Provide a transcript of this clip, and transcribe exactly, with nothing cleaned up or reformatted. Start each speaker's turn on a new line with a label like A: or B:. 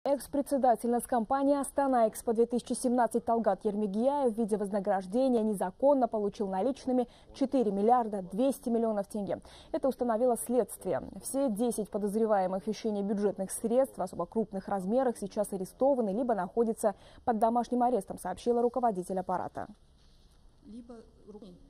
A: Экс-председатель Наскомпании «Астана-Экспо-две тысячи семнадцать» Талгат Ермегияев в виде вознаграждения незаконно получил наличными четыре миллиарда двести миллионов тенге. Это установило следствие. Все десять подозреваемых в хищении бюджетных средств в особо крупных размерах сейчас арестованы либо находятся под домашним арестом, сообщила руководитель аппарата.
B: Либо